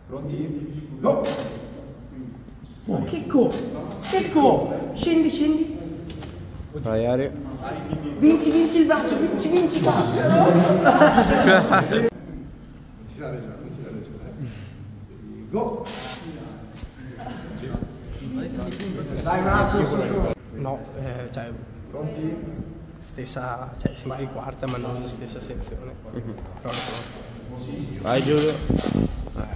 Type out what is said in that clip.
Pronti? Go! Oh, Checco! Checco! Scendi, scendi! Vai Ari. Vinci, vinci il braccio, vinci, vinci! Non tirare già, non tirare già. Go! Dai un attimo sotto. No, cioè, Pronti? stessa, cioè siamo di quarta ma non la stessa sezione. Però lo conosco. Vai Giulio.